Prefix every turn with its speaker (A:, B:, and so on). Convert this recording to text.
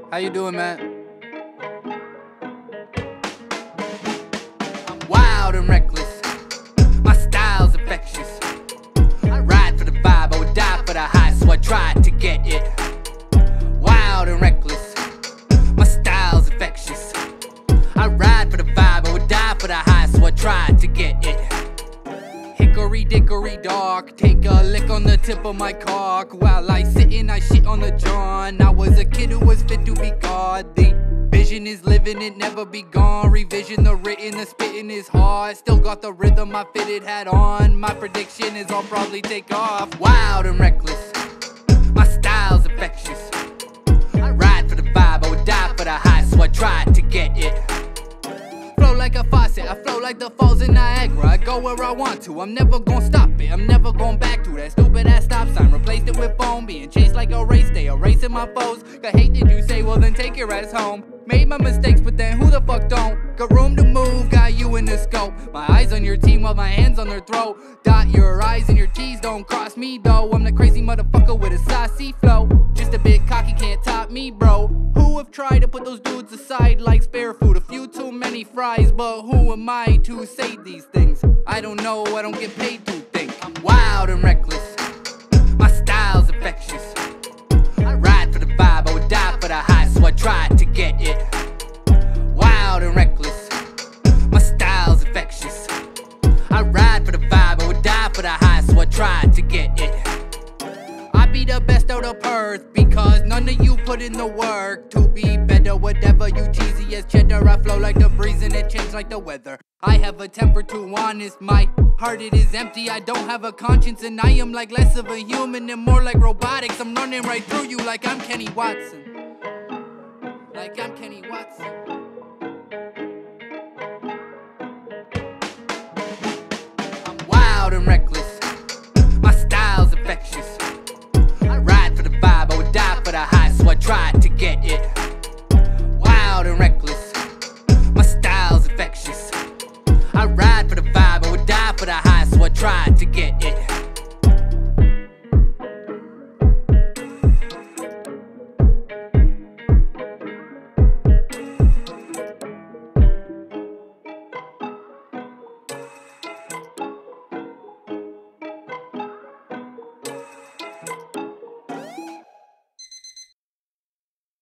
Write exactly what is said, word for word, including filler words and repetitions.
A: How you doing, man? I'm wild and reckless. My style's infectious. I ride for the vibe, I would die for the high, so I tried to get it. Wild and reckless. My style's infectious. I ride for the vibe, I would die for the high, so I tried to get it. Hickory dickory dock, take a lick on the tip of my cock. While I sit and I shit on the john. I was a kid who was fit to be God. The vision is living, it never be gone. Revision the written, the spitting is hard. Still got the rhythm, my fitted hat on. My prediction is I'll probably take off. Wild and reckless, my style's infectious. I ride for the vibe, I would die for the high, so I tried to get it. Flow like a faucet, I flow like the falls in Niagara. I go where I want to, I'm never gonna stop it. I'm never going back to that stupid ass stop sign. Replaced it with foam, being chased like a race day, erasing my foes. Got hate that you say, well then take your ass home. Made my mistakes, but then who the fuck don't? Got room to move, got you in the scope. My eyes on your team while my hands on their throat. Dot your I's and your T's, don't cross me though. I'm the crazy motherfucker with a saucy flow. Just a bit cocky, can't top me, bro. Who have tried to put those dudes aside like spare food? A few too many fries, but who am I to say these things? I don't know, I don't get paid to think. I'm wild and reckless, my style's infectious. I ride for the vibe, I would die for the high, so I tried to get it. Wild and reckless, my style's infectious. I ride for the vibe, I would die for the high, so I tried to get it. I be the best out of Perth, because none of you put in the work to be better. Whatever you cheesy as cheddar, I flow like the breeze and it change like the weather. I have a temper too honest, my heart it is empty. I don't have a conscience and I am like less of a human and more like robotics. I'm running right through you like I'm Kenny Watson. Like I'm Kenny Watson. I'm wild and reckless, my style's infectious. I ride for the vibe, I would die for the high, so I tried to get it. Wild and reckless, my style's infectious. I ride for the vibe, I would die for the high, so I tried to get it.